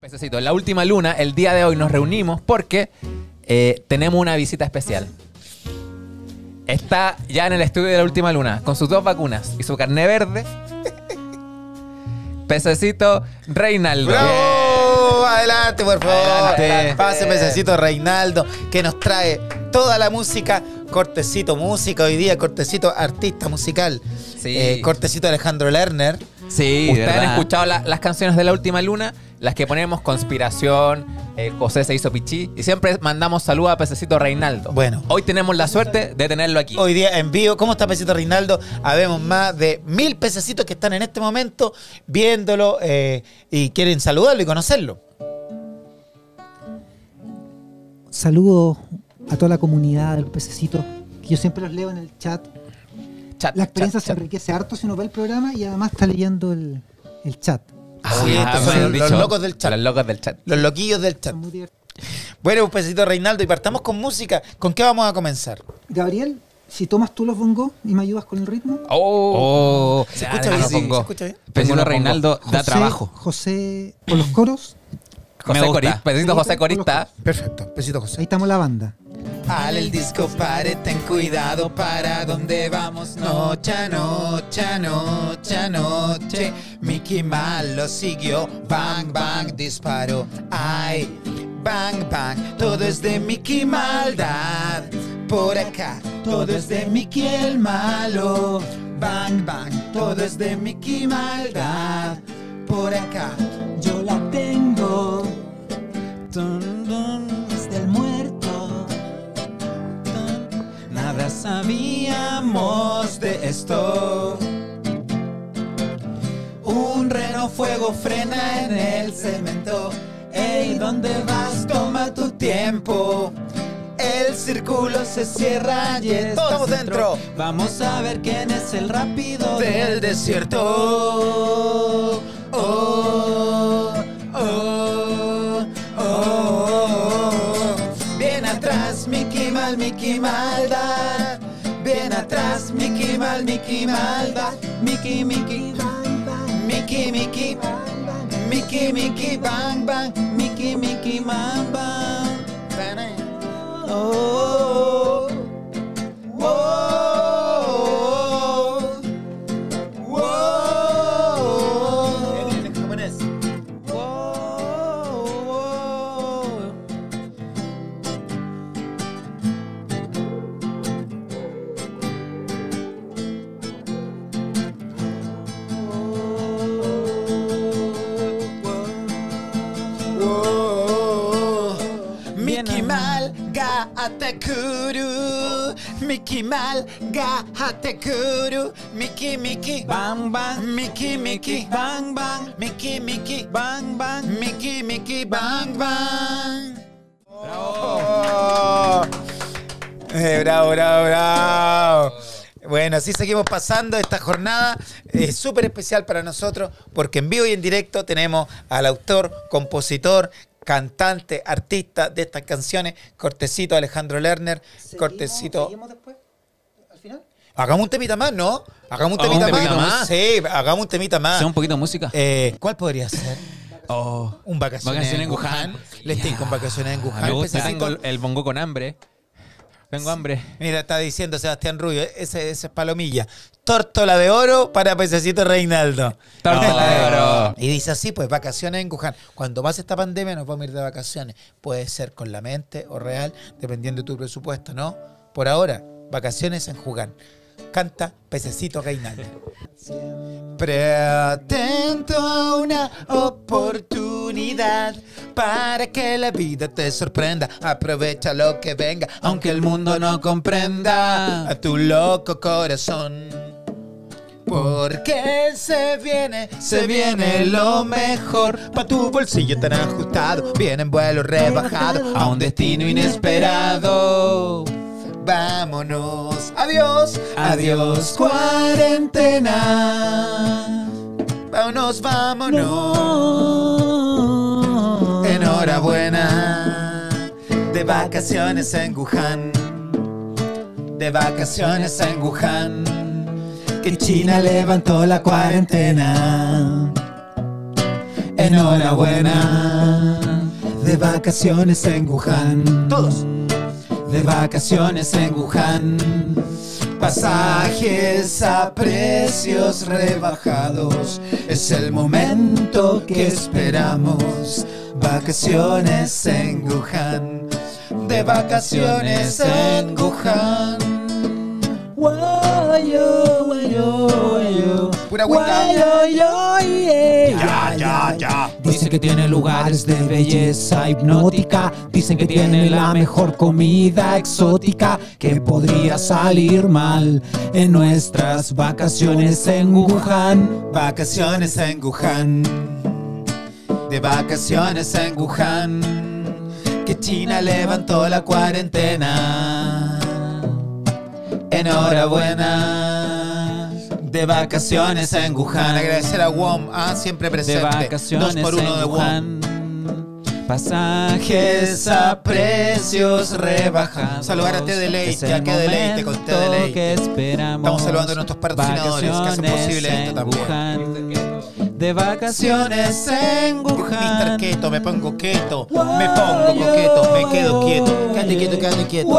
Pececito, en la última luna, el día de hoy nos reunimos porque tenemos una visita especial. Está ya en el estudio de la última luna con sus 2 vacunas y su carné verde. Pececito Reinaldo. ¡Bravo! Adelante, por favor. Adelante. Pase, Pececito Reinaldo, que nos trae toda la música. Cortecito música hoy día, cortecito artista musical. Sí. Cortecito Alejandro Lerner. Sí, ustedes han ¿verdad? escuchado escuchado las canciones de la última luna, las que ponemos Conspiración, José se hizo pichí, y siempre mandamos saludos a Pececito Reinaldo. Bueno. Hoy tenemos la suerte de tenerlo aquí. Hoy día en vivo. ¿Cómo está Pececito Reinaldo? Habemos más de 1000 pececitos que están en este momento viéndolo y quieren saludarlo y conocerlo. Saludos a toda la comunidad de los pececitos, que yo siempre los leo en el chat. La experiencia se enriquece harto si uno ve el programa y además está leyendo el chat. Sí, estos son los locos del chat. Los locos del chat. Los loquillos del chat. Son muy divertidos. Bueno, Pececito Reinaldo, y partamos con música. ¿Con qué vamos a comenzar? Gabriel, si tomas tú los bongos y me ayudas con el ritmo. Oh, ¿Se escucha bien? sí, ¿Se escucha bien? Pececito Reinaldo da José- trabajo. José, con los coros, José Me gusta. Corista, Pececito José Corista. Perfecto. Pececito ahí José. estamos la banda. Al el disco pare, ten cuidado para dónde vamos. Noche a noche, a noche a noche. Mickey Mal lo siguió. Bang, bang, disparó. Ay, bang, bang. Todo es de Mickey Maldad. Por acá, todo es de Mickey el malo. Bang, bang. Todo es de Mickey Maldad. Por acá, yo la tengo. Dun, dun, desde el muerto. Nada sabíamos de esto. Un reno fuego frena en el cemento. Ey, ¿dónde vas? Toma tu tiempo. El círculo se cierra y estamos dentro. Vamos a ver quién es el rápido del desierto. Oh, oh, oh, oh. Bien atrás, Mickey Mal, Mickey Maldad. Bien atrás, Mickey Mal, Mickey Maldad. Mickey, Mickey, bang, bang. Mickey, Mickey, bang, bang. Mickey, Mickey, bang, bang. Mickey, Mickey, bang, bang. Oh, oh, oh, oh. En japonés. Oh, oh. Mickey Mal ga atakuru. Mickey Mal ga atakuru. Mickey, Mickey, bang, bang. Mickey, Mickey, bang, bang. Mickey, Mickey, bang, bang. Mickey, Mickey, bang, bang. ¡Bravo! Bravo, bravo, bravo. Bueno, así seguimos pasando esta jornada súper especial para nosotros porque en vivo y en directo tenemos al autor, compositor, cantante, artista de estas canciones, cortecito Alejandro Lerner, cortecito... ¿Seguimos después? ¿Al final? Hagamos un temita más, ¿no? Hagamos un temita más. Sí, hagamos un temita más. ¿Hacemos un poquito de música? ¿Cuál podría ser? Oh, Un vacaciones en Wuhan. Les tengo con vacaciones en Wuhan. Me gusta. Yo Pececito. tengo el bongo con hambre. Tengo hambre. Mira, está diciendo Sebastián Rubio, ese es palomilla. Tórtola de oro para Pececito Reinaldo. Tórtola de oro. Y dice así, pues, vacaciones en Wuhan. Cuando pase esta pandemia nos vamos a ir de vacaciones. Puede ser con la mente o real, dependiendo de tu presupuesto, ¿no? Por ahora, vacaciones en Wuhan. Canta Pececito Reinaldo. Pretendo una oportunidad para que la vida te sorprenda. Aprovecha lo que venga, aunque el mundo no comprenda a tu loco corazón. Porque se viene lo mejor. Pa' tu bolsillo tan ajustado, viene en vuelo rebajado a un destino inesperado. Vámonos, adiós, adiós cuarentena. Vámonos, vámonos. Enhorabuena. De vacaciones en Wuhan. De vacaciones en Wuhan. Que China levantó la cuarentena. Enhorabuena. De vacaciones en Wuhan. Todos. De vacaciones en Wuhan. Pasajes a precios rebajados. Es el momento que esperamos. Vacaciones en Wuhan. De vacaciones en Wuhan. Pura cuenta. Ya. Dicen que tiene lugares de belleza hipnótica. Dicen que tiene la mejor comida exótica. Que podría salir mal en nuestras vacaciones en Wuhan. Vacaciones en Wuhan. De vacaciones en Wuhan. Que China levantó la cuarentena. Enhorabuena. De vacaciones en Wuhan. Agradecer a WOM, siempre presente. De vacaciones 2x1 de Wuhan. Pasajes a precios rebajados. Saludar a Té Deleite, ya que deleite con Té Deleite. Estamos saludando a nuestros patrocinadores que hacen posible esto también. De vacaciones en Wuhan. Mr. Keto, me pongo keto, me pongo coqueto, me quedo quieto. Quédate quieto.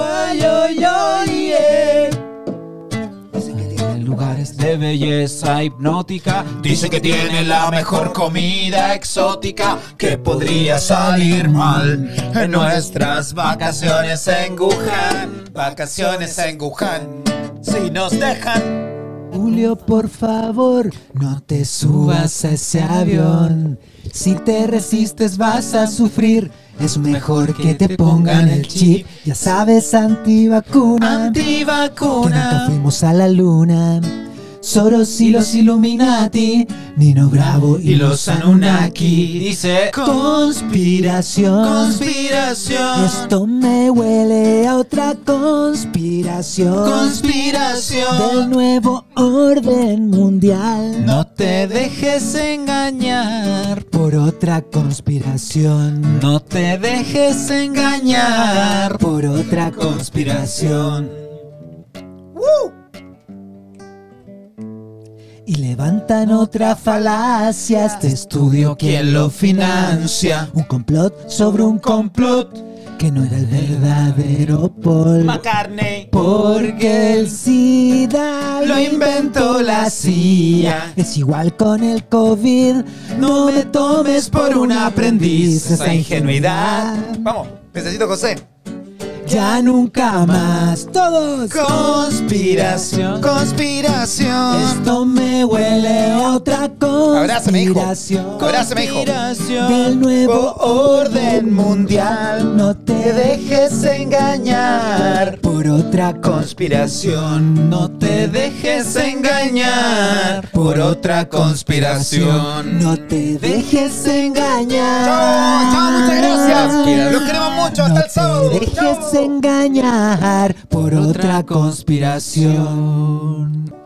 Dicen que tiene lugares de belleza hipnótica. Dicen que tiene la mejor comida exótica. Que podría salir mal en nuestras vacaciones en Wuhan. Vacaciones en Wuhan. Si nos dejan. Julio, por favor, no te subas a ese avión. Si te resistes vas a sufrir. Es mejor que te pongan el chip. Ya sabes, antivacuna. Que nunca fuimos a la luna. Soros y los Illuminati, Nino Bravo y los Anunnaki. Dice conspiración. Esto me huele a otra conspiración. Del nuevo orden mundial. No te dejes engañar Por otra conspiración. No te dejes engañar Por otra conspiración. Y levantan otra falacia. Este estudio, ¿quién lo financia? Un complot sobre un complot. Que no era el verdadero Paul McCartney. Porque el SIDA Lo inventó la CIA. Es igual con el COVID. No me tomes por un aprendiz. Esa ingenuidad Vamos, necesito José. ya nunca más. Todos. Conspiración. Esto me huele a otra Abrázame, hijo. conspiración. Abrázame, hijo. Del nuevo orden mundial. No te dejes engañar por otra conspiración. No te dejes engañar por otra conspiración. No te dejes engañar. Chao, muchas gracias. Los queremos mucho. Hasta el sábado. No te dejes engañar por otra conspiración.